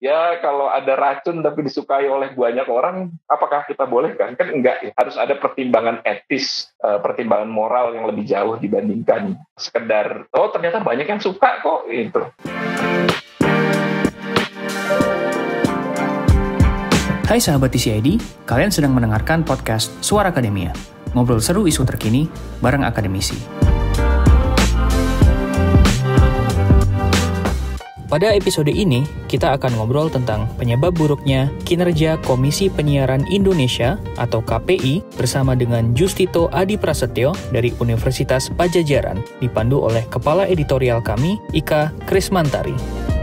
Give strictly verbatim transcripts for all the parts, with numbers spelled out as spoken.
Ya kalau ada racun tapi disukai oleh banyak orang, apakah kita boleh kan? Kan enggak ya. Harus ada pertimbangan etis, uh, pertimbangan moral yang lebih jauh dibandingkan sekedar, oh ternyata banyak yang suka kok, itu. Hai sahabat T C I D, kalian sedang mendengarkan podcast Suara Akademia. Ngobrol seru isu terkini bareng akademisi. Pada episode ini, kita akan ngobrol tentang penyebab buruknya kinerja Komisi Penyiaran Indonesia atau K P I bersama dengan Justito Adi Prasetyo dari Universitas Padjadjaran, dipandu oleh Kepala Editorial kami, Ika Krismantari.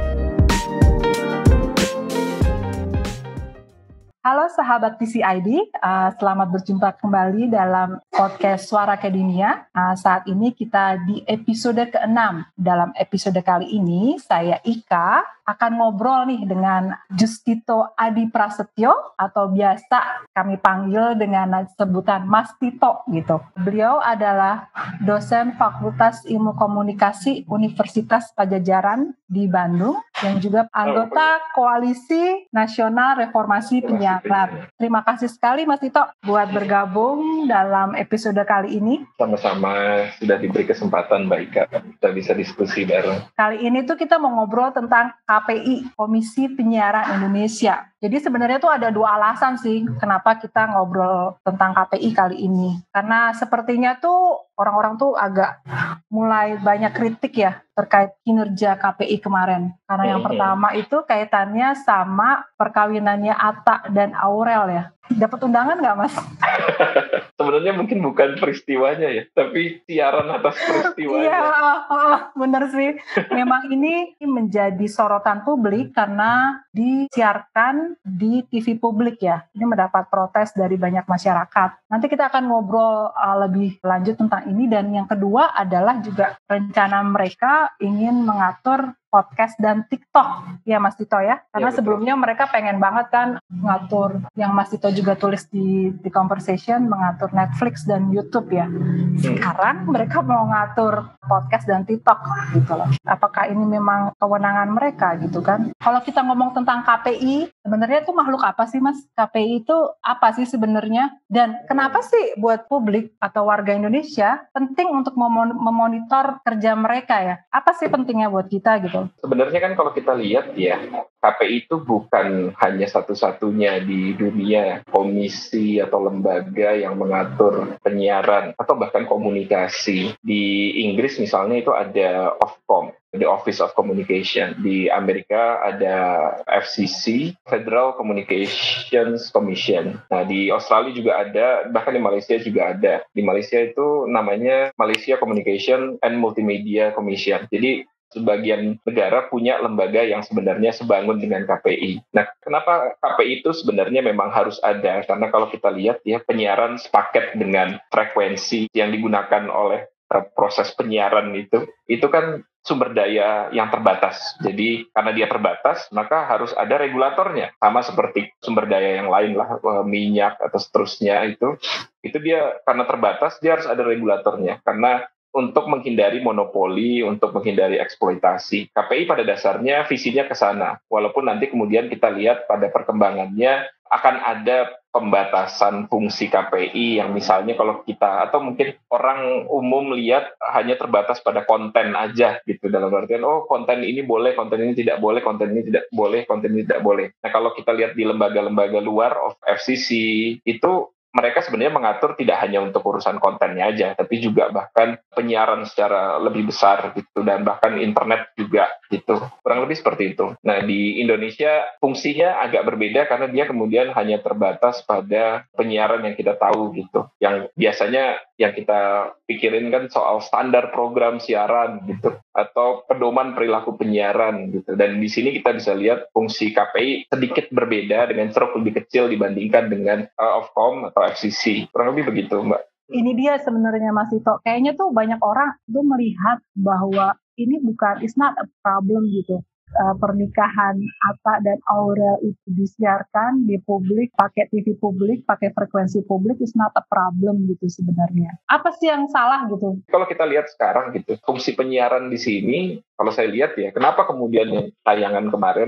Halo sahabat T C I D, uh, selamat berjumpa kembali dalam podcast Suara Akademia. Uh, saat ini kita di episode keenam. Dalam episode kali ini, saya Ika akan ngobrol nih dengan Justito Adi Prasetyo atau biasa kami panggil dengan sebutan Mas Tito gitu. Beliau adalah dosen Fakultas Ilmu Komunikasi Universitas Padjadjaran di Bandung yang juga anggota Koalisi Nasional Reformasi Penyiaran. Terima kasih sekali Mas Tito buat bergabung dalam episode kali ini. Sama-sama, sudah diberi kesempatan Mbak Ika, kita bisa diskusi bareng. Kali ini tuh kita mau ngobrol tentang K P I, Komisi Penyiaran Indonesia. Jadi sebenarnya tuh ada dua alasan sih kenapa kita ngobrol tentang K P I kali ini. Karena sepertinya tuh orang-orang tuh agak mulai banyak kritik ya terkait kinerja K P I kemarin. Karena yang pertama itu kaitannya sama perkawinannya Atta dan Aurel ya. Dapat undangan nggak Mas? Sebenarnya mungkin bukan peristiwanya ya, tapi siaran atas peristiwanya. Iya, oh, benar sih. Memang ini menjadi sorotan publik karena disiarkan di T V publik ya. Ini mendapat protes dari banyak masyarakat. Nanti kita akan ngobrol uh, lebih lanjut tentang ini. Dan yang kedua adalah juga rencana mereka ingin mengatur podcast dan TikTok, ya Mas Tito ya. Karena ya, sebelumnya mereka pengen banget kan mengatur, yang Mas Tito juga tulis di di conversation, mengatur Netflix dan YouTube ya. Sekarang mereka mau ngatur podcast dan TikTok gitu loh. Apakah ini memang kewenangan mereka gitu kan? Kalau kita ngomong tentang K P I, sebenarnya itu makhluk apa sih Mas? K P I itu apa sih sebenarnya? Dan kenapa sih buat publik atau warga Indonesia penting untuk memonitor kerja mereka ya? Apa sih pentingnya buat kita gitu? Sebenarnya kan kalau kita lihat ya, K P I itu bukan hanya satu-satunya di dunia komisi atau lembaga yang mengatur penyiaran atau bahkan komunikasi. Di Inggris misalnya itu ada Ofcom, the Office of Communication. Di Amerika ada F C C, Federal Communications Commission. Nah, di Australia juga ada, bahkan di Malaysia juga ada. Di Malaysia itu namanya Malaysia Communication and Multimedia Commission. Jadi sebagian negara punya lembaga yang sebenarnya sebangun dengan K P I. Nah, kenapa K P I itu sebenarnya memang harus ada? Karena kalau kita lihat ya, penyiaran sepaket dengan frekuensi yang digunakan oleh uh, proses penyiaran itu, itu kan sumber daya yang terbatas. Jadi karena dia terbatas, maka harus ada regulatornya. Sama seperti sumber daya yang lain lah, uh, minyak atau seterusnya itu, itu dia karena terbatas, dia harus ada regulatornya. Karena untuk menghindari monopoli, untuk menghindari eksploitasi. K P I pada dasarnya visinya ke sana. Walaupun nanti kemudian kita lihat pada perkembangannya akan ada pembatasan fungsi K P I yang misalnya kalau kita, atau mungkin orang umum lihat hanya terbatas pada konten aja gitu. Dalam artian, oh konten ini boleh, konten ini tidak boleh, konten ini tidak boleh, konten ini tidak boleh. Nah kalau kita lihat di lembaga-lembaga luar of F C C itu, mereka sebenarnya mengatur tidak hanya untuk urusan kontennya aja, tapi juga bahkan penyiaran secara lebih besar gitu, dan bahkan internet juga gitu. Kurang lebih seperti itu. Nah, di Indonesia fungsinya agak berbeda karena dia kemudian hanya terbatas pada penyiaran yang kita tahu gitu. Yang biasanya yang kita pikirin kan soal standar program siaran gitu, atau pedoman perilaku penyiaran gitu. Dan di sini kita bisa lihat fungsi K P I sedikit berbeda dengan ceruk lebih kecil dibandingkan dengan uh, Ofcom atau F C C. Kurang lebih begitu, Mbak. Ini dia sebenarnya Mas Tito. Kayaknya tuh banyak orang tuh melihat bahwa ini bukan, it's not a problem gitu. Uh, pernikahan Atta dan Aurel itu disiarkan di publik, pakai T V publik, pakai frekuensi publik, is not a problem gitu sebenarnya. Apa sih yang salah gitu? Kalau kita lihat sekarang gitu, fungsi penyiaran di sini, kalau saya lihat ya, kenapa kemudian yang tayangan kemarin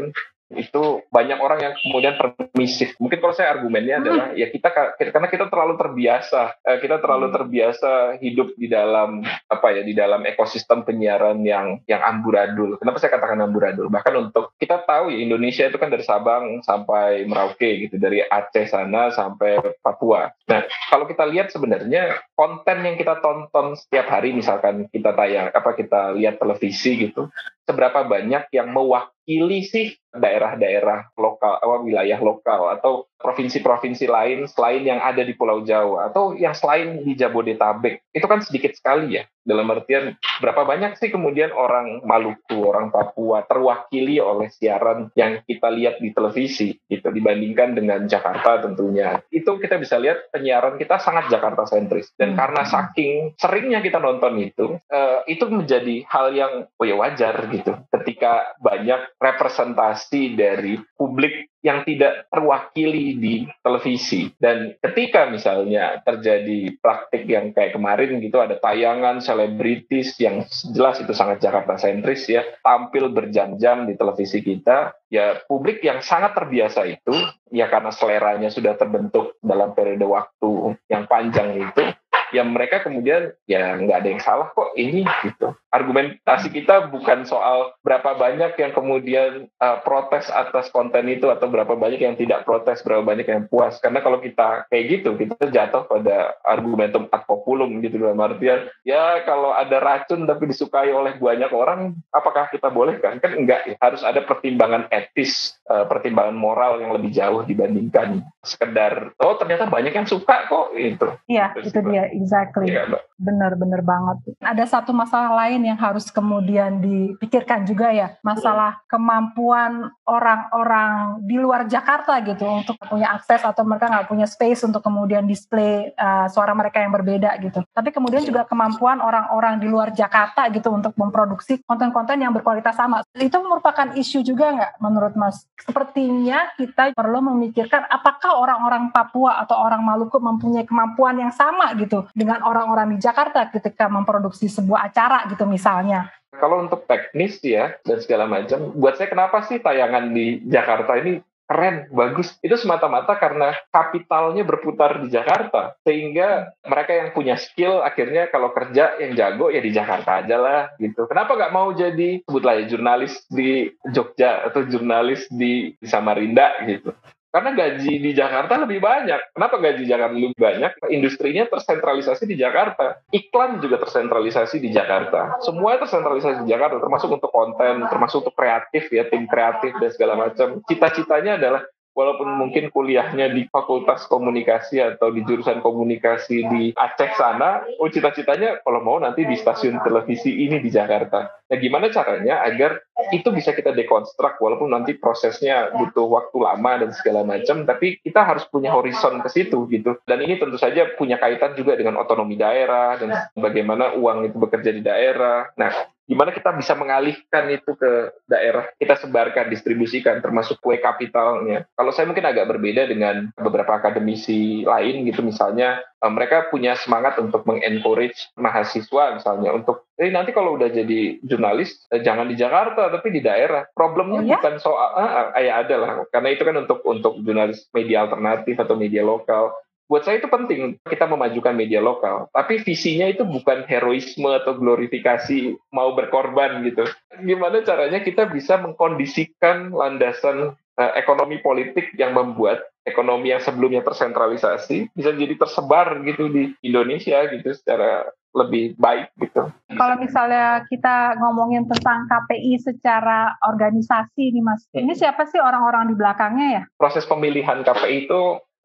itu banyak orang yang kemudian permisif. Mungkin kalau saya argumennya Hmm. adalah ya kita karena kita terlalu terbiasa, eh, kita terlalu terbiasa hidup di dalam apa ya di dalam ekosistem penyiaran yang yang amburadul. Kenapa saya katakan amburadul? Bahkan untuk kita tahu ya Indonesia itu kan dari Sabang sampai Merauke gitu, dari Aceh sana sampai Papua. Nah, kalau kita lihat sebenarnya konten yang kita tonton setiap hari, misalkan kita tayang apa kita lihat televisi gitu, seberapa banyak yang mewakili sih daerah-daerah lokal, apa, wilayah lokal atau provinsi-provinsi lain selain yang ada di Pulau Jawa atau yang selain di Jabodetabek. Itu kan sedikit sekali ya. Dalam artian berapa banyak sih kemudian orang Maluku, orang Papua terwakili oleh siaran yang kita lihat di televisi gitu dibandingkan dengan Jakarta tentunya. Itu kita bisa lihat penyiaran kita sangat Jakarta sentris. Dan karena saking seringnya kita nonton itu, uh, itu menjadi hal yang oh ya wajar gitu. Ketika banyak representasi dari publik yang tidak terwakili di televisi. Dan ketika misalnya terjadi praktik yang kayak kemarin gitu, ada tayangan selebritis yang jelas itu sangat Jakarta sentris ya, tampil berjam-jam di televisi kita, ya publik yang sangat terbiasa itu, ya karena seleranya sudah terbentuk dalam periode waktu yang panjang itu, ya mereka kemudian ya nggak ada yang salah kok ini gitu. Argumentasi kita bukan soal berapa banyak yang kemudian uh, protes atas konten itu atau berapa banyak yang tidak protes, berapa banyak yang puas. Karena kalau kita kayak gitu, kita jatuh pada argumentum ad populum gitu dalam artian ya kalau ada racun tapi disukai oleh banyak orang, apakah kita bolehkan? Kan enggak ya. Harus ada pertimbangan etis, uh, pertimbangan moral yang lebih jauh dibandingkan sekedar oh ternyata banyak yang suka kok itu. Iya, itu dia, exactly. Ya, benar-benar banget. Ada satu masalah lain yang harus kemudian dipikirkan juga ya, masalah kemampuan orang-orang di luar Jakarta gitu untuk punya akses atau mereka nggak punya space untuk kemudian display uh, suara mereka yang berbeda gitu. Tapi kemudian juga kemampuan orang-orang di luar Jakarta gitu untuk memproduksi konten-konten yang berkualitas sama. Itu merupakan isu juga nggak menurut Mas? Sepertinya kita perlu memikirkan apakah orang-orang Papua atau orang Maluku mempunyai kemampuan yang sama gitu dengan orang-orang di Jakarta ketika memproduksi sebuah acara gitu misalnya. Kalau untuk teknis ya dan segala macam, buat saya kenapa sih tayangan di Jakarta ini keren, bagus, itu semata-mata karena kapitalnya berputar di Jakarta. Sehingga mereka yang punya skill akhirnya kalau kerja yang jago ya di Jakarta aja lah gitu. Kenapa nggak mau jadi sebutlah ya jurnalis di Jogja atau jurnalis di Samarinda gitu. Karena gaji di Jakarta lebih banyak. Kenapa gaji Jakarta lebih banyak? Industrinya tersentralisasi di Jakarta. Iklan juga tersentralisasi di Jakarta. Semua tersentralisasi di Jakarta, termasuk untuk konten, termasuk untuk kreatif ya, tim kreatif dan segala macam. Cita-citanya adalah walaupun mungkin kuliahnya di Fakultas Komunikasi atau di jurusan komunikasi di Aceh sana, oh cita-citanya kalau mau nanti di stasiun televisi ini di Jakarta. Nah gimana caranya agar itu bisa kita dekonstruk walaupun nanti prosesnya butuh waktu lama dan segala macam, tapi kita harus punya horizon ke situ gitu. Dan ini tentu saja punya kaitan juga dengan otonomi daerah dan bagaimana uang itu bekerja di daerah. Nah, gimana kita bisa mengalihkan itu ke daerah, kita sebarkan, distribusikan, termasuk kue kapitalnya. Kalau saya mungkin agak berbeda dengan beberapa akademisi lain gitu, misalnya mereka punya semangat untuk mengencourage mahasiswa misalnya untuk eh nanti kalau udah jadi jurnalis eh, jangan di Jakarta tapi di daerah. Problemnya oh, ya? bukan soal ah, ya ada lah karena itu kan untuk untuk jurnalis media alternatif atau media lokal. Buat saya itu penting kita memajukan media lokal, tapi visinya itu bukan heroisme atau glorifikasi mau berkorban gitu. Gimana caranya kita bisa mengkondisikan landasan uh, ekonomi politik yang membuat ekonomi yang sebelumnya tersentralisasi bisa jadi tersebar gitu di Indonesia gitu secara lebih baik gitu. Kalau misalnya kita ngomongin tentang K P I secara organisasi nih Mas, hmm. ini siapa sih orang-orang di belakangnya ya? Proses pemilihan K P I itu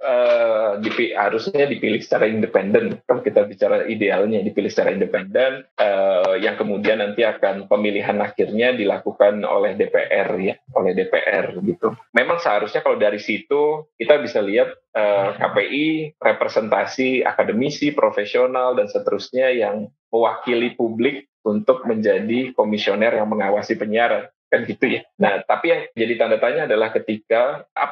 Uh, dipi- harusnya dipilih secara independen. Kalau kita bicara idealnya dipilih secara independen, uh, yang kemudian nanti akan pemilihan akhirnya dilakukan oleh D P R ya, oleh D P R gitu. Memang seharusnya kalau dari situ kita bisa lihat uh, K P I representasi akademisi, profesional dan seterusnya yang mewakili publik untuk menjadi komisioner yang mengawasi penyiaran. Kan gitu ya. Nah, tapi yang jadi tanda tanya adalah ketika apa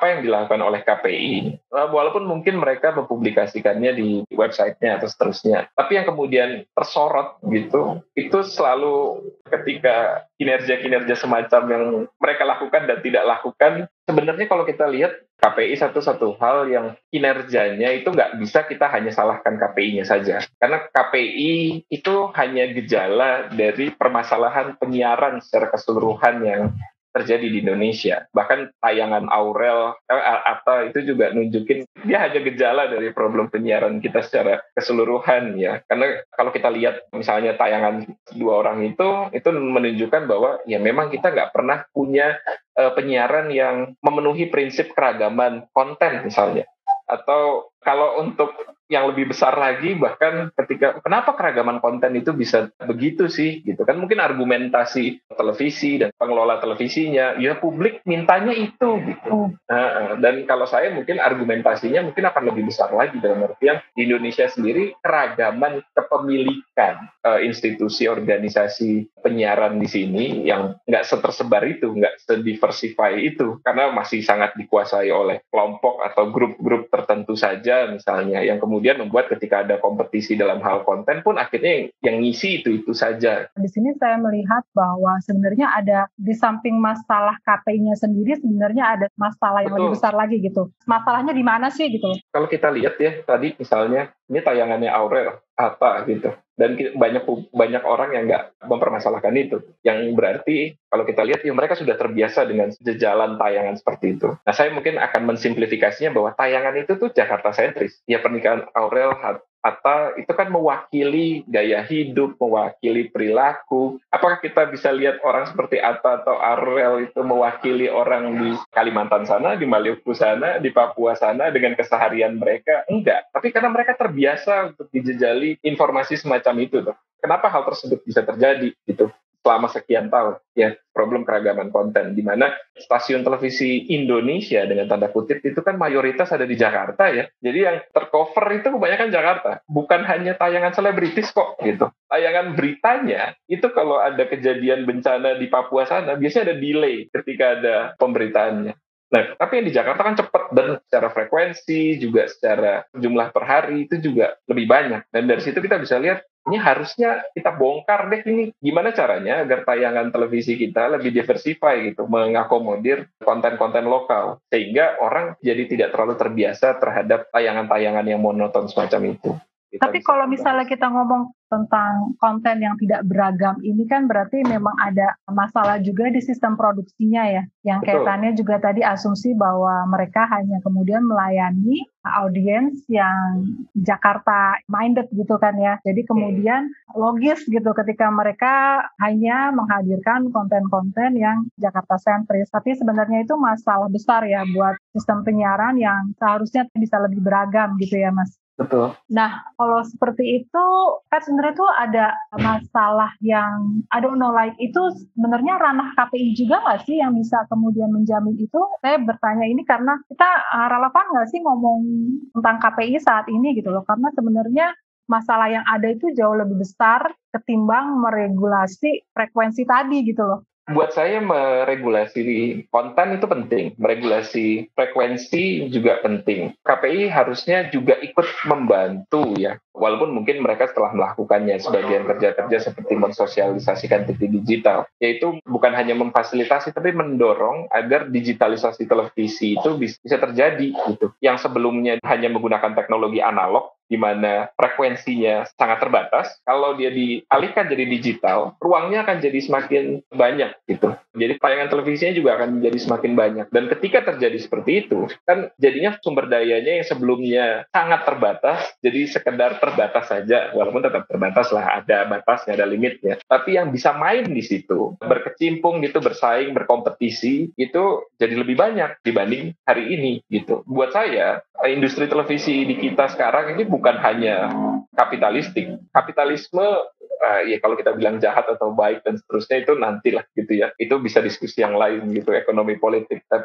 apa yang dilakukan oleh K P I, walaupun mungkin mereka mempublikasikannya di websitenya atau seterusnya, tapi yang kemudian tersorot gitu, itu selalu ketika kinerja-kinerja semacam yang mereka lakukan dan tidak lakukan. Sebenarnya kalau kita lihat K P I satu-satu hal yang kinerjanya itu nggak bisa kita hanya salahkan K P I-nya saja. Karena K P I itu hanya gejala dari permasalahan penyiaran secara keseluruhan yang terjadi di Indonesia. Bahkan tayangan Aurel eh, Atta itu juga nunjukin dia hanya gejala dari problem penyiaran kita secara keseluruhan ya. Karena kalau kita lihat misalnya tayangan dua orang itu, itu menunjukkan bahwa ya memang kita nggak pernah punya uh, penyiaran yang memenuhi prinsip keragaman konten misalnya. Atau kalau untuk yang lebih besar lagi, bahkan ketika kenapa keragaman konten itu bisa begitu sih gitu kan, mungkin argumentasi televisi dan pengelola televisinya ya publik mintanya itu gitu. Nah, dan kalau saya mungkin argumentasinya mungkin akan lebih besar lagi dalam artian di Indonesia sendiri keragaman kepemilikan uh, institusi organisasi penyiaran di sini yang nggak setersebar itu, nggak sediversify itu, karena masih sangat dikuasai oleh kelompok atau grup-grup tertentu saja misalnya, yang kemudian membuat ketika ada kompetisi dalam hal konten pun akhirnya yang, yang ngisi itu-itu saja. Di sini saya melihat bahwa sebenarnya ada di samping masalah K P I-nya sendiri sebenarnya ada masalah yang Betul. lebih besar lagi gitu. Masalahnya di mana sih gitu? Kalau kita lihat ya tadi misalnya ini tayangannya Aurel apa gitu, dan banyak banyak orang yang nggak mempermasalahkan itu, yang berarti kalau kita lihat ya mereka sudah terbiasa dengan jejalan tayangan seperti itu. Nah saya mungkin akan mensimplifikasinya bahwa tayangan itu tuh Jakarta sentris. Ya pernikahan Aurel Atta itu kan mewakili gaya hidup, mewakili perilaku. Apakah kita bisa lihat orang seperti Atta atau Aurel itu mewakili orang di Kalimantan sana, di Maluku sana, di Papua sana dengan keseharian mereka? Enggak. Tapi karena mereka terbiasa untuk dijejali informasi semacam itu. Tuh. Kenapa hal tersebut bisa terjadi? Gitu. Selama sekian tahun, ya problem keragaman konten, di mana stasiun televisi Indonesia dengan tanda kutip itu kan mayoritas ada di Jakarta ya, jadi yang tercover itu kebanyakan Jakarta, bukan hanya tayangan selebritis kok gitu, tayangan beritanya itu kalau ada kejadian bencana di Papua sana biasanya ada delay ketika ada pemberitaannya. Nah, tapi yang di Jakarta kan cepat dan secara frekuensi juga secara jumlah per hari itu juga lebih banyak, dan dari situ kita bisa lihat ini harusnya kita bongkar deh ini gimana caranya agar tayangan televisi kita lebih diversify gitu, mengakomodir konten-konten lokal sehingga orang jadi tidak terlalu terbiasa terhadap tayangan-tayangan yang monoton semacam itu. Kita Tapi kalau misalnya kita ngomong tentang konten yang tidak beragam, ini kan berarti memang ada masalah juga di sistem produksinya ya, yang Betul. Kaitannya juga tadi asumsi bahwa mereka hanya kemudian melayani audiens yang Jakarta minded gitu kan ya. Jadi kemudian logis gitu ketika mereka hanya menghadirkan konten-konten yang Jakarta sentris. Tapi sebenarnya itu masalah besar ya buat sistem penyiaran yang seharusnya bisa lebih beragam gitu ya Mas. Betul. Nah, kalau seperti itu, kan sebenarnya tuh ada masalah yang, I don't know, like itu sebenarnya ranah K P I juga nggak sih yang bisa kemudian menjamin itu? Saya bertanya ini karena kita uh, relevan nggak sih ngomong tentang K P I saat ini gitu loh? Karena sebenarnya masalah yang ada itu jauh lebih besar ketimbang meregulasi frekuensi tadi gitu loh. Buat saya meregulasi konten itu penting, meregulasi frekuensi juga penting. K P I harusnya juga ikut membantu ya, walaupun mungkin mereka setelah melakukannya sebagian kerja-kerja seperti mensosialisasikan T V digital, yaitu bukan hanya memfasilitasi tapi mendorong agar digitalisasi televisi itu bisa terjadi gitu. Yang sebelumnya hanya menggunakan teknologi analog, di mana frekuensinya sangat terbatas, kalau dia dialihkan jadi digital, ruangnya akan jadi semakin banyak gitu. Jadi tayangan televisinya juga akan menjadi semakin banyak. Dan ketika terjadi seperti itu, kan jadinya sumber dayanya yang sebelumnya sangat terbatas, jadi sekedar terbatas saja, walaupun tetap terbatas lah, ada batasnya, ada limitnya. Tapi yang bisa main di situ, berkecimpung gitu, bersaing, berkompetisi, itu jadi lebih banyak dibanding hari ini gitu. Buat saya, industri televisi di kita sekarang ini bukan hanya kapitalistik. Kapitalisme, uh, ya kalau kita bilang jahat atau baik dan seterusnya itu nantilah gitu ya. Itu bisa diskusi yang lain gitu, ekonomi politik. Tapi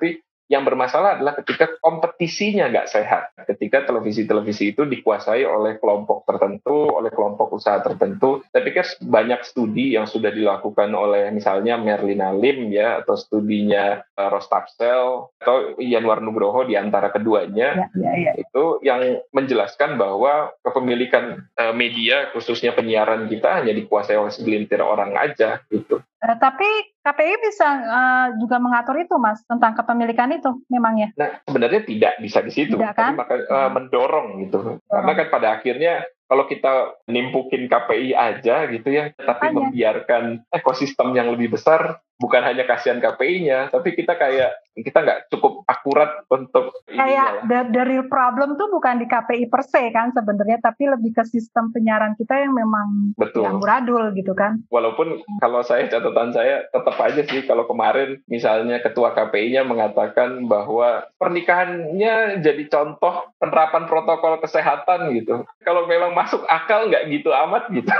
Yang bermasalah adalah ketika kompetisinya nggak sehat, ketika televisi-televisi itu dikuasai oleh kelompok tertentu, oleh kelompok usaha tertentu. Saya pikir banyak studi yang sudah dilakukan oleh misalnya Merlina Lim ya, atau studinya uh, Rostapsel atau Yanwar Nugroho di antara keduanya, ya, ya, ya. Itu yang menjelaskan bahwa kepemilikan uh, media khususnya penyiaran kita hanya dikuasai oleh segelintir orang aja gitu. Uh, tapi K P I bisa uh, juga mengatur itu, Mas, tentang kepemilikan itu memangnya? Nah, sebenarnya tidak bisa di situ, tidak, kan? Tapi maka uh, mendorong gitu. Dorong. Karena kan pada akhirnya kalau kita nimpukin K P I aja gitu ya, tapi Hanya. membiarkan ekosistem yang lebih besar, bukan hanya kasihan K P I-nya, tapi kita kayak kita nggak cukup akurat untuk kayak the, the real problem tuh bukan di K P I per se kan sebenarnya, tapi lebih ke sistem penyiaran kita yang memang Betul. yang amburadul gitu kan. Walaupun kalau saya catatan saya tetap aja sih kalau kemarin misalnya ketua K P I-nya mengatakan bahwa pernikahannya jadi contoh penerapan protokol kesehatan gitu. Kalau memang masuk akal nggak gitu amat gitu.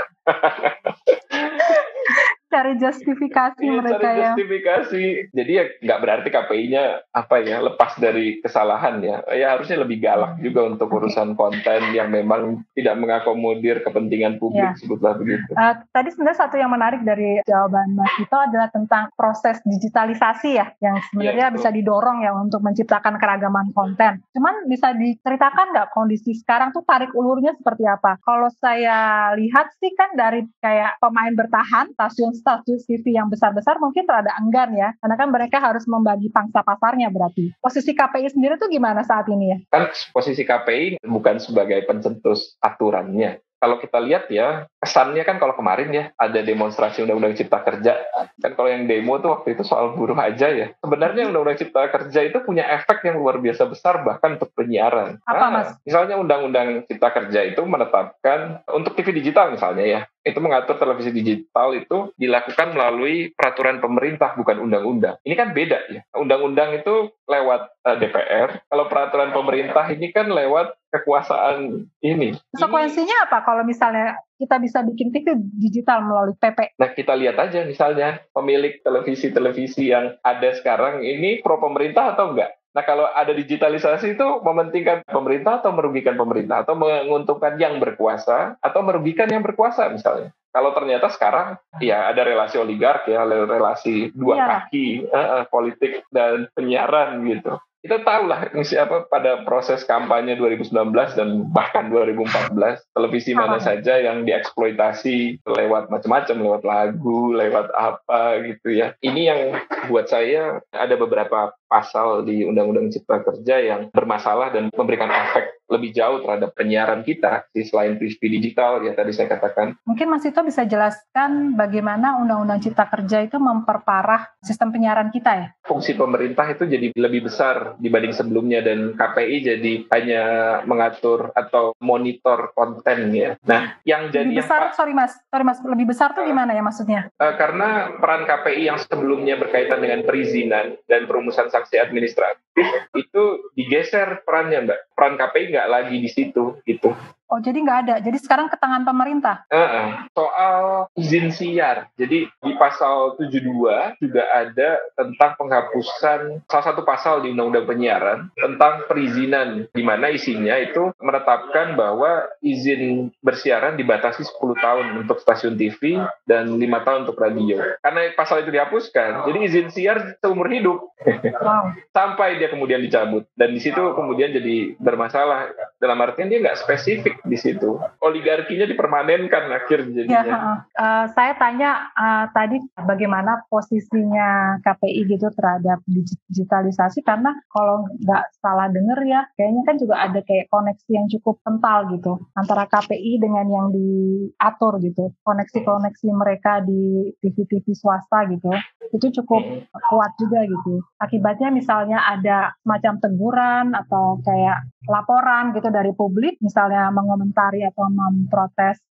Cari justifikasi ya, mereka cari ya. justifikasi. Jadi ya nggak berarti K P I-nya apa ya lepas dari kesalahan ya. Ya harusnya lebih galak juga untuk urusan konten yang memang tidak mengakomodir kepentingan publik, ya. Sebutlah begitu. Uh, tadi sebenarnya satu yang menarik dari jawaban Mas Tito adalah tentang proses digitalisasi ya, yang sebenarnya ya, bisa didorong ya untuk menciptakan keragaman konten. Cuman bisa diceritakan nggak kondisi sekarang tuh tarik ulurnya seperti apa? Kalau saya lihat sih kan dari kayak pemain bertahan, stasiun stasiun T V yang besar-besar mungkin rada enggan ya, karena kan mereka harus membagi pangsa pasarnya berarti. Posisi K P I sendiri tuh gimana saat ini ya? Kan posisi K P I bukan sebagai pencetus aturannya. Kalau kita lihat ya, kesannya kan kalau kemarin ya, ada demonstrasi Undang-Undang Cipta Kerja. Kan kalau yang demo tuh waktu itu soal buruh aja ya. Sebenarnya Undang-Undang Cipta Kerja itu punya efek yang luar biasa besar bahkan untuk penyiaran. Apa, nah, Mas? Misalnya Undang-Undang Cipta Kerja itu menetapkan, untuk T V digital misalnya ya, itu mengatur televisi digital itu dilakukan melalui peraturan pemerintah, bukan undang-undang. Ini kan beda ya. Undang-undang itu lewat uh, D P R, kalau peraturan pemerintah ini kan lewat kekuasaan ini. Konsekuensinya apa kalau misalnya kita bisa bikin T V digital melalui P P? Nah, kita lihat aja misalnya pemilik televisi-televisi yang ada sekarang ini pro pemerintah atau enggak? Nah, kalau ada digitalisasi itu mementingkan pemerintah atau merugikan pemerintah, atau menguntungkan yang berkuasa atau merugikan yang berkuasa misalnya. Kalau ternyata sekarang ya ada relasi oligark ya, relasi dua ya. kaki uh, politik dan penyiaran gitu. Kita tahu lah siapa pada proses kampanye dua ribu sembilan belas dan bahkan dua ribu empat belas televisi mana ah. saja yang dieksploitasi lewat macam-macam, lewat lagu, lewat apa gitu ya. Ini yang buat saya ada beberapa pasal di Undang-Undang Cipta Kerja yang bermasalah dan memberikan efek lebih jauh terhadap penyiaran kita di selain T V digital ya tadi saya katakan. Mungkin Mas Tito bisa jelaskan bagaimana Undang-Undang Cipta Kerja itu memperparah sistem penyiaran kita ya? Fungsi pemerintah itu jadi lebih besar dibanding sebelumnya dan K P I jadi hanya mengatur atau monitor konten ya. Nah, yang jadi lebih besar, yang, sorry Mas, sorry Mas, lebih besar tuh gimana ya maksudnya? Uh, karena peran K P I yang sebelumnya berkaitan dengan perizinan dan perumusan sanksi administratif itu digeser perannya, Mbak. Peran K P I nggak lagi di situ gitu. Oh, jadi nggak ada. Jadi sekarang ke tangan pemerintah? Uh, soal izin siar. Jadi di pasal tujuh puluh dua juga ada tentang penghapusan salah satu pasal di Undang-Undang Penyiaran tentang perizinan, di mana isinya itu menetapkan bahwa izin bersiaran dibatasi sepuluh tahun untuk stasiun T V dan lima tahun untuk radio. Karena pasal itu dihapuskan, jadi izin siar seumur hidup. Wow. Sampai dia kemudian dicabut. Dan di situ kemudian jadi bermasalah. Dalam artian dia nggak spesifik di situ. Oligarkinya dipermanenkan akhirnya jadinya. Ya, uh, uh, saya tanya uh, tadi bagaimana posisinya K P I gitu terhadap digitalisasi, karena kalau nggak salah dengar ya, kayaknya kan juga ada kayak koneksi yang cukup kental gitu antara K P I dengan yang diatur gitu. Koneksi-koneksi mereka di T V-T V swasta gitu. Itu cukup kuat juga gitu. Akibatnya misalnya ada semacam teguran atau kayak laporan gitu dari publik, misalnya mengomentari atau memprotes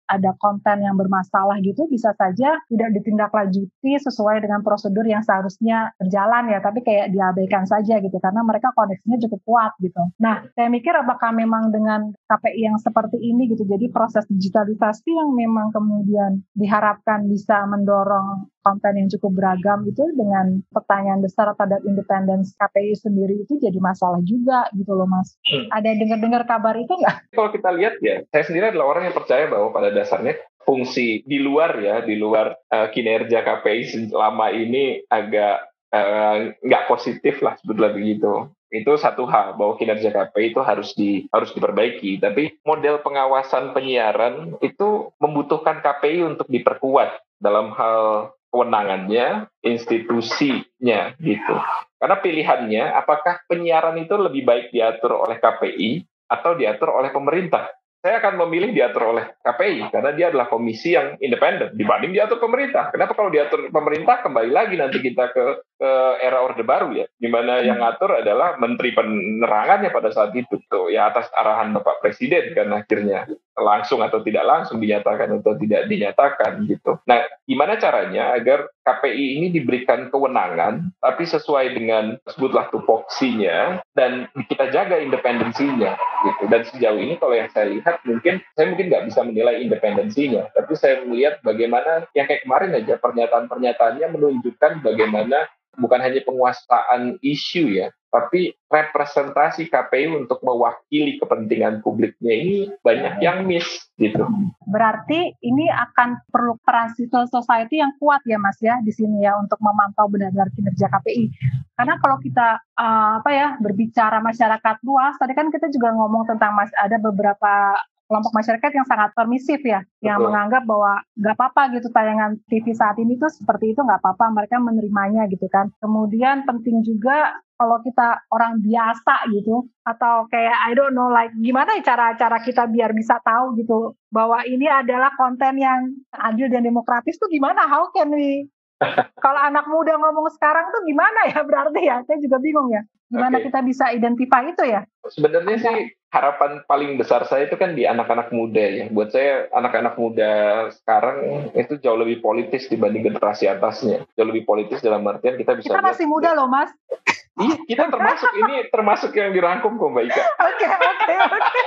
ada konten yang bermasalah gitu, bisa saja tidak ditindaklanjuti sesuai dengan prosedur yang seharusnya berjalan ya, tapi kayak diabaikan saja gitu, karena mereka koneksinya cukup kuat gitu. Nah, saya mikir apakah memang dengan K P I yang seperti ini gitu, jadi proses digitalisasi yang memang kemudian diharapkan bisa mendorong konten yang cukup beragam itu, dengan pertanyaan besar terhadap independensi K P I sendiri itu jadi masalah juga gitu loh Mas. Hmm. Ada dengar-dengar kabar itu nggak? Kalau kita lihat ya, saya sendiri adalah orang yang percaya bahwa pada dasarnya fungsi di luar ya, di luar uh, kinerja K P I selama ini agak uh, nggak positif lah sebetulnya begitu. Itu satu hal, bahwa kinerja K P I itu harus di harus diperbaiki. Tapi model pengawasan penyiaran itu membutuhkan K P I untuk diperkuat dalam hal kewenangannya, institusinya gitu. Karena pilihannya, apakah penyiaran itu lebih baik diatur oleh K P I atau diatur oleh pemerintah? Saya akan memilih diatur oleh K P I karena dia adalah komisi yang independen dibanding diatur pemerintah. Kenapa kalau diatur pemerintah kembali lagi nanti kita ke, ke era Orde Baru ya, di mana yang ngatur adalah Menteri Penerangannya pada saat itu tuh ya, atas arahan Bapak Presiden kan akhirnya langsung atau tidak langsung dinyatakan atau tidak dinyatakan gitu. Nah, gimana caranya agar K P I ini diberikan kewenangan tapi sesuai dengan sebutlah tupoksinya dan kita jaga independensinya gitu. Dan sejauh ini kalau yang saya lihat mungkin saya mungkin nggak bisa menilai independensinya, tapi saya melihat bagaimana yang kayak kemarin aja pernyataan-pernyataannya menunjukkan bagaimana bukan hanya penguasaan isu ya, tapi representasi K P I untuk mewakili kepentingan publiknya ini banyak yang miss gitu. Berarti ini akan perlu peran civil society yang kuat ya Mas ya di sini ya, untuk memantau benar-benar kinerja K P I. Karena kalau kita uh, apa ya berbicara masyarakat luas, tadi kan kita juga ngomong tentang mas ada beberapa kelompok masyarakat yang sangat permisif ya, Betul. yang menganggap bahwa nggak apa-apa gitu tayangan T V saat ini tuh seperti itu, nggak apa-apa, mereka menerimanya gitu kan. Kemudian penting juga kalau kita orang biasa gitu, atau kayak I don't know like gimana cara-cara kita biar bisa tahu gitu bahwa ini adalah konten yang adil dan demokratis tuh gimana, how can we? Kalau anak muda ngomong sekarang tuh gimana ya, berarti ya, saya juga bingung ya. Gimana okay. kita bisa identify itu ya? Sebenarnya Ada. sih harapan paling besar saya itu kan di anak-anak muda ya. Buat saya anak-anak muda sekarang itu jauh lebih politis dibanding generasi atasnya. Jauh lebih politis dalam artian kita bisa Kita masih lihat, muda loh Mas. Iya, kita termasuk ini termasuk yang dirangkum kok Mbak Ika. Oke, oke, oke.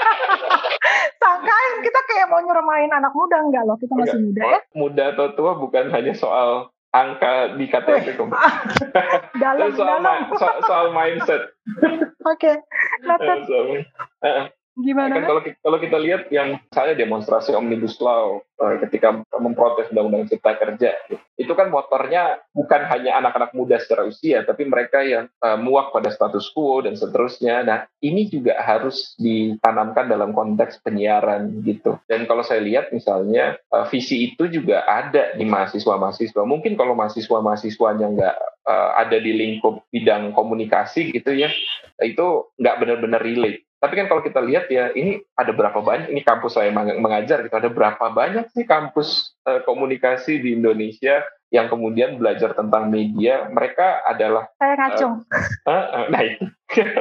Sangkain kita kayak mau nyeramain anak muda, enggak loh, kita masih enggak. muda ya. Muda atau tua bukan hanya soal angka di K T P kok. dalam, soal, dalam. Ma- so- soal mindset. Oke. Okay. Uh, Gimana? Kan kalau kalau kita lihat yang misalnya demonstrasi Omnibus Law uh, ketika memprotes Undang-Undang Cipta Kerja, itu kan motornya bukan hanya anak-anak muda secara usia, tapi mereka yang uh, muak pada status quo dan seterusnya. Nah, ini juga harus ditanamkan dalam konteks penyiaran gitu. Dan kalau saya lihat misalnya uh, visi itu juga ada di mahasiswa-mahasiswa. Mungkin kalau mahasiswa-mahasiswanya nggak uh, ada di lingkup bidang komunikasi gitu ya, itu nggak benar-benar relate. Tapi kan kalau kita lihat ya, ini ada berapa banyak, ini kampus saya mengajar gitu, ada berapa banyak sih kampus uh, komunikasi di Indonesia yang kemudian belajar tentang media, mereka adalah... Saya ngacung. Uh, uh, uh, nah itu.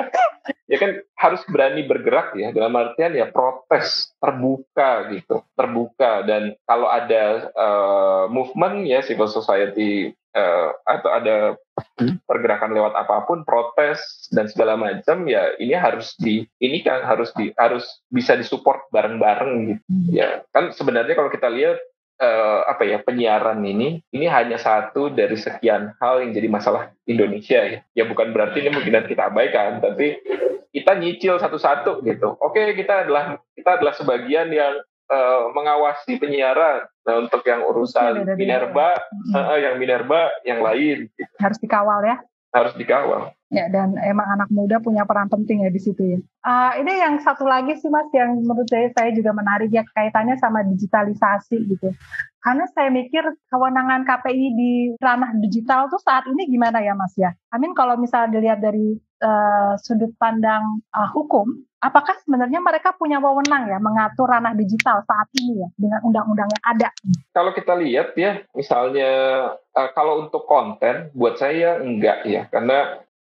Ya kan harus berani bergerak ya, dalam artian ya protes, terbuka gitu, terbuka. Dan kalau ada uh, movement ya, civil society, uh, atau ada pergerakan lewat apapun, protes dan segala macam ya, ini harus di ini kan harus di harus bisa disupport bareng-bareng gitu ya. Kan sebenarnya kalau kita lihat uh, apa ya penyiaran ini ini hanya satu dari sekian hal yang jadi masalah Indonesia ya. Ya bukan berarti ini mungkin kita abaikan, tapi kita nyicil satu-satu gitu. Oke, kita adalah kita adalah sebagian yang Uh, mengawasi penyiaran. Nah, untuk yang urusan ya, Minerba, hmm. uh, yang Minerba, yang lain gitu. Harus dikawal ya. Harus dikawal. Ya, dan emang anak muda punya peran penting ya di situ ya. Uh, ini yang satu lagi sih Mas, yang menurut saya, saya juga menarik ya, kaitannya sama digitalisasi gitu. Karena saya mikir kewenangan K P I di ranah digital tuh saat ini gimana ya Mas ya? Amin, kalau misalnya dilihat dari uh, sudut pandang uh, hukum, apakah sebenarnya mereka punya wewenang ya mengatur ranah digital saat ini ya dengan undang-undang yang ada? Kalau kita lihat ya, misalnya uh, kalau untuk konten, buat saya enggak ya, karena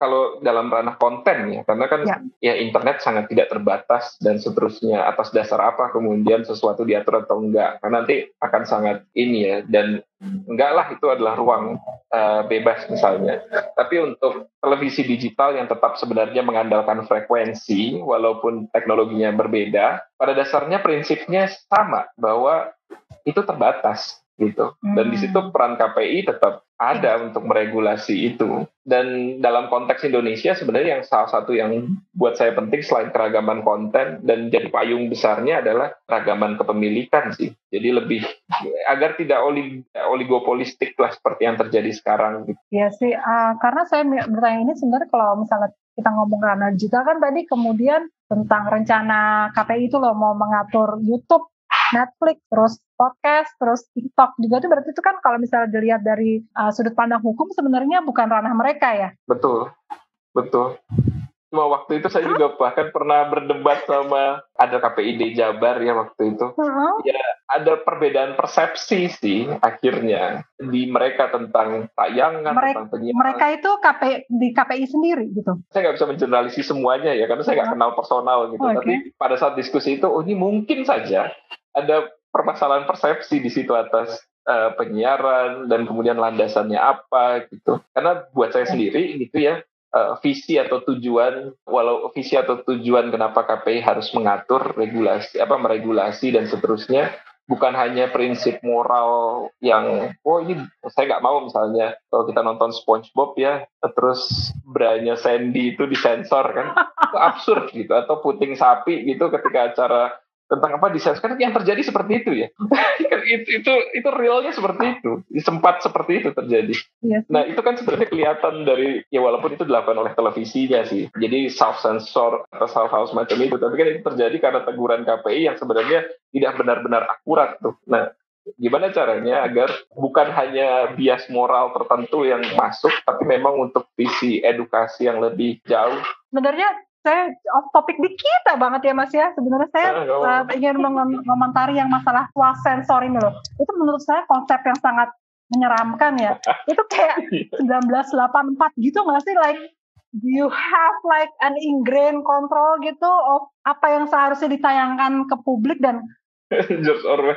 kalau dalam ranah konten ya, karena kan ya. ya internet sangat tidak terbatas dan seterusnya, atas dasar apa kemudian sesuatu diatur atau enggak, karena nanti akan sangat ini ya, dan enggak lah itu adalah ruang uh, bebas misalnya. Tapi untuk televisi digital yang tetap sebenarnya mengandalkan frekuensi walaupun teknologinya berbeda, pada dasarnya prinsipnya sama bahwa itu terbatas gitu. Dan di situ peran K P I tetap ada untuk meregulasi itu. Dan dalam konteks Indonesia sebenarnya yang salah satu yang buat saya penting selain keragaman konten dan jadi payung besarnya adalah keragaman kepemilikan sih. Jadi lebih agar tidak olig, oligopolistik lah seperti yang terjadi sekarang gitu. Iya sih, uh, karena saya bertanya ini sebenarnya kalau misalnya kita ngomong ranah digital kan tadi kemudian tentang rencana K P I itu loh mau mengatur YouTube, Netflix, terus podcast, terus TikTok juga itu berarti itu kan kalau misalnya dilihat dari uh, sudut pandang hukum sebenarnya bukan ranah mereka ya? Betul, betul. Cuma waktu itu saya juga bahkan pernah berdebat sama ada K P I D Jabar ya waktu itu. Uh-huh. Ya ada perbedaan persepsi sih akhirnya di mereka tentang tayangan, mereka, tentang penyiaran. Mereka itu K P I, di K P I sendiri gitu? Saya nggak bisa mengeneralisasi semuanya ya karena saya nggak uh-huh. kenal personal gitu. Okay. Tapi pada saat diskusi itu, oh ini mungkin saja ada permasalahan persepsi di situ atas uh, penyiaran dan kemudian landasannya apa gitu. Karena buat saya sendiri gitu ya, uh, visi atau tujuan, walau visi atau tujuan kenapa K P I harus mengatur regulasi, apa meregulasi dan seterusnya, bukan hanya prinsip moral yang, oh ini saya nggak mau misalnya kalau kita nonton SpongeBob ya, terus branya Sandy itu disensor kan, itu absurd gitu, atau puting sapi gitu ketika acara tentang apa disensor, kan yang terjadi seperti itu ya. itu itu itu realnya seperti itu, sempat seperti itu terjadi. Yes. Nah itu kan sebenarnya kelihatan dari ya walaupun itu dilakukan oleh televisinya sih, jadi self censor atau hal-hal semacam itu, tapi kan itu terjadi karena teguran K P I yang sebenarnya tidak benar-benar akurat tuh. Nah gimana caranya agar bukan hanya bias moral tertentu yang masuk, tapi memang untuk visi edukasi yang lebih jauh. Sebenarnya saya off topic dikit banget ya Mas ya. Sebenarnya saya uh, ingin mengomentari yang masalah suas sensor ini loh. Itu menurut saya konsep yang sangat menyeramkan ya. Itu kayak sembilan belas delapan puluh empat gitu nggak sih? Like you have like an ingrained control gitu of apa yang seharusnya ditayangkan ke publik dan George Orwell.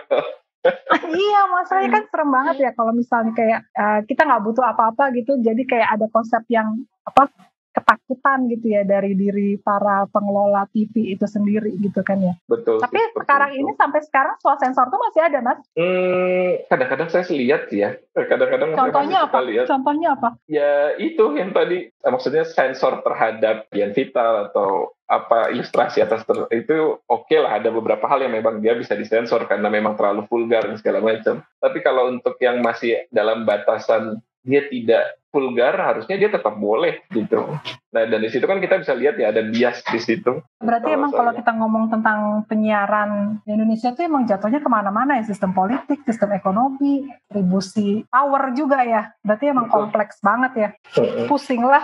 Iya, masalahnya kan serem banget ya kalau misalnya kayak uh, kita nggak butuh apa-apa gitu. Jadi kayak ada konsep yang apa? Ketakutan gitu ya dari diri para pengelola T V itu sendiri gitu kan ya. Betul. Tapi betul, sekarang betul. ini sampai sekarang suas sensor tuh masih ada Mas? Hmm, kadang-kadang saya lihat ya. Kadang-kadang Contohnya apa? Lihat. Contohnya apa? Ya itu yang tadi maksudnya sensor terhadap yang vital atau apa ilustrasi atas ter- itu oke okay lah, ada beberapa hal yang memang dia bisa disensor karena memang terlalu vulgar dan segala macam. Tapi kalau untuk yang masih dalam batasan dia tidak vulgar, harusnya dia tetap boleh gitu. Nah, dan di situ kan kita bisa lihat ya ada bias di situ. Berarti emang kalau kita ngomong tentang penyiaran di Indonesia tuh emang jatuhnya kemana-mana ya, sistem politik, sistem ekonomi, distribusi power juga ya. Berarti emang betul. Kompleks banget ya. Pusing lah.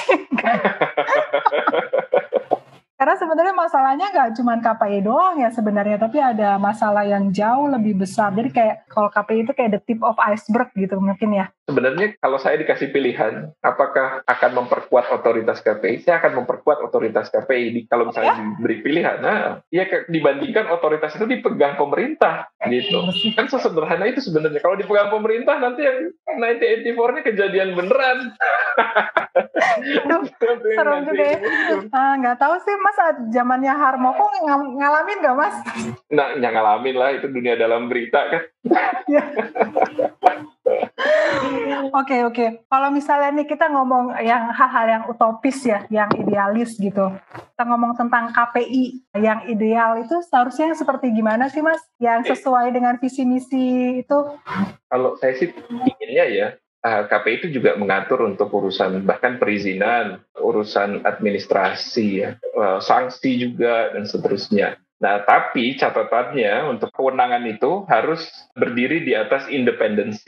Karena sebenarnya masalahnya nggak cuma K P I doang ya sebenarnya, tapi ada masalah yang jauh lebih besar. Jadi kayak kalau K P I itu kayak the tip of iceberg gitu mungkin ya. Sebenarnya kalau saya dikasih pilihan, apakah akan memperkuat otoritas K P I? Saya akan memperkuat otoritas K P I. Kalau misalnya ya? Diberi pilihan, nah, ya dibandingkan otoritas itu dipegang pemerintah gitu. Kan sesederhana itu sebenarnya. Kalau dipegang pemerintah nanti yang seribu sembilan ratus delapan puluh empat-nya kejadian beneran. Aduh, serem juga ya. Ah, nggak tahu sih Mas, zamannya Harmoko ng- ngalamin nggak Mas? Nah, yang ngalamin lah, itu dunia dalam berita kan. Oke oke. Kalau misalnya nih kita ngomong yang hal-hal yang utopis ya, yang idealis gitu. Kita ngomong tentang K P I yang ideal itu seharusnya seperti gimana sih Mas? Yang sesuai dengan visi misi itu? Kalau saya sih inginnya ya, K P I itu juga mengatur untuk urusan bahkan perizinan, urusan administrasi, ya, sanksi juga dan seterusnya. Nah, tapi catatannya untuk kewenangan itu harus berdiri di atas independensi.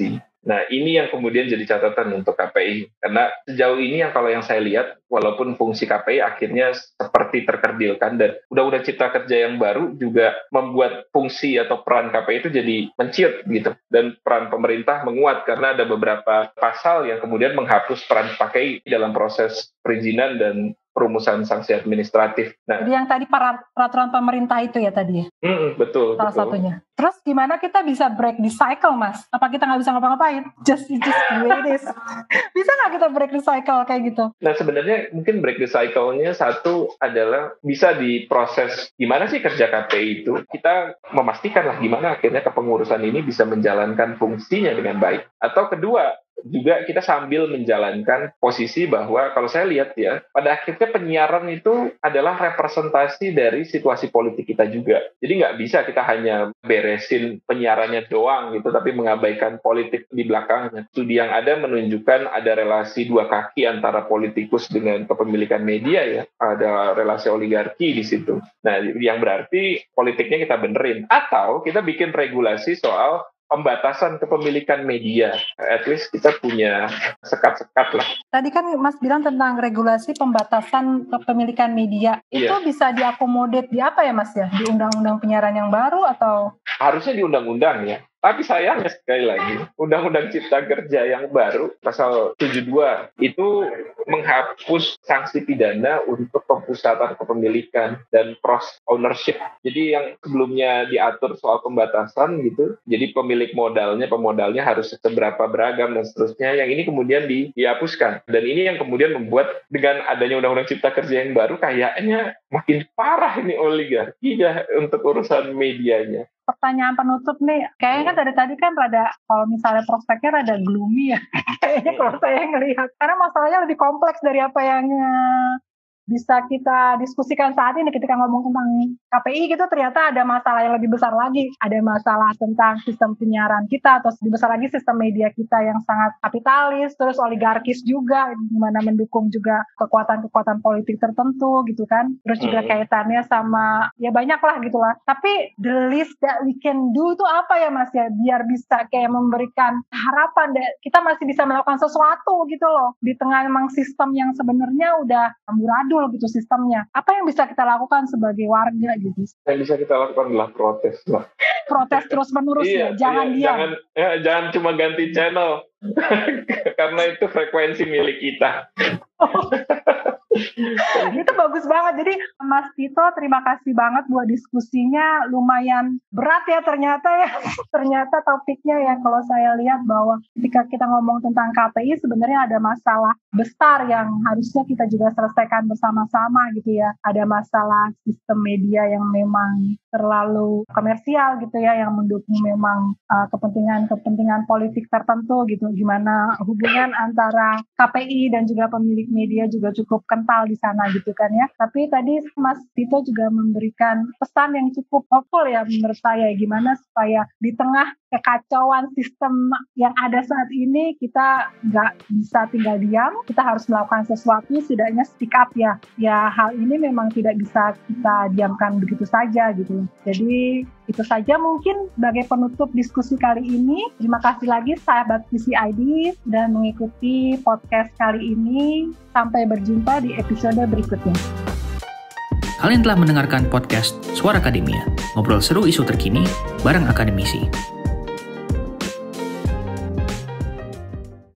Nah, ini yang kemudian jadi catatan untuk K P I. Karena sejauh ini yang kalau yang saya lihat, walaupun fungsi K P I akhirnya seperti terkerdilkan, dan Undang-Undang Cipta Kerja yang baru juga membuat fungsi atau peran K P I itu jadi menciut gitu. Dan peran pemerintah menguat karena ada beberapa pasal yang kemudian menghapus peran K P I dalam proses perizinan dan perumusan sanksi administratif. Nah, jadi yang tadi peraturan pemerintah itu ya tadi ya? Mm, betul. Salah betul. satunya. Terus gimana kita bisa break the cycle, Mas? Apa kita nggak bisa ngapa-ngapain? Just, just the way it is. Bisa nggak kita break the cycle kayak gitu? Nah, sebenarnya mungkin break the cycle-nya satu adalah bisa diproses gimana sih kerja K P I itu. Kita memastikan lah gimana akhirnya kepengurusan ini bisa menjalankan fungsinya dengan baik. Atau kedua, juga kita sambil menjalankan posisi bahwa kalau saya lihat ya, pada akhirnya penyiaran itu adalah representasi dari situasi politik kita juga. Jadi nggak bisa kita hanya beresin penyiarannya doang gitu, tapi mengabaikan politik di belakangnya. Studi yang ada menunjukkan ada relasi dua kaki antara politikus dengan kepemilikan media ya, ada relasi oligarki di situ. Nah, yang berarti politiknya kita benerin. Atau kita bikin regulasi soal pembatasan kepemilikan media. At least kita punya sekat-sekat lah. Tadi kan Mas bilang tentang regulasi pembatasan kepemilikan media. Itu yeah. bisa diakomodir di apa ya Mas ya? Di undang-undang penyiaran yang baru atau? Harusnya di undang-undang ya. Tapi sayangnya sekali lagi, Undang-Undang Cipta Kerja yang baru, pasal tujuh puluh dua, itu menghapus sanksi pidana untuk pemusatan kepemilikan dan cross ownership. Jadi yang sebelumnya diatur soal pembatasan gitu, jadi pemilik modalnya, pemodalnya harus seberapa beragam dan seterusnya, yang ini kemudian di, dihapuskan. Dan ini yang kemudian membuat dengan adanya Undang-Undang Cipta Kerja yang baru, kayaknya makin parah ini oligarki ya untuk urusan medianya. Pertanyaan penutup nih, kayaknya kan dari tadi kan rada, kalau misalnya prospeknya rada gloomy ya, kayaknya kalau saya ngelihat, karena masalahnya lebih kompleks dari apa yang uh, bisa kita diskusikan saat ini ketika ngomong tentang K P I gitu, ternyata ada masalah yang lebih besar lagi, ada masalah tentang sistem penyiaran kita, atau lebih besar lagi sistem media kita yang sangat kapitalis, terus oligarkis juga, dimana mendukung juga kekuatan-kekuatan politik tertentu gitu kan, terus juga kaitannya sama, ya banyak lah gitu lah, tapi the least that we can do itu apa ya Mas ya, biar bisa kayak memberikan harapan, kita masih bisa melakukan sesuatu gitu loh, di tengah memang sistem yang sebenarnya udah amburadul gitu sistemnya. Apa yang bisa kita lakukan sebagai warga gitu? Yang bisa kita lakukan adalah protes lah. Protes terus menerus iya, ya, jangan iya, diam. Jangan, ya, jangan cuma ganti channel. Karena itu frekuensi milik kita. Itu bagus banget. Jadi Mas Tito, terima kasih banget buat diskusinya, lumayan berat ya ternyata ya. Ternyata topiknya ya, kalau saya lihat bahwa ketika kita ngomong tentang K P I sebenarnya ada masalah besar yang harusnya kita juga selesaikan bersama-sama gitu ya. Ada masalah sistem media yang memang terlalu komersial gitu ya, yang mendukung memang uh, kepentingan-kepentingan politik tertentu gitu. Gimana hubungan antara K P I dan juga pemilik media juga cukup kental di sana gitu kan ya. Tapi tadi Mas Tito juga memberikan pesan yang cukup hopeful ya menurut saya, gimana supaya di tengah kekacauan sistem yang ada saat ini kita nggak bisa tinggal diam, kita harus melakukan sesuatu, setidaknya speak up ya. Ya hal ini memang tidak bisa kita diamkan begitu saja gitu. Jadi itu saja mungkin sebagai penutup diskusi kali ini. Terima kasih lagi sahabat P C I D sudah mengikuti podcast kali ini. Sampai berjumpa di episode berikutnya. Kalian telah mendengarkan podcast Suara Akademia, ngobrol seru isu terkini bareng akademisi.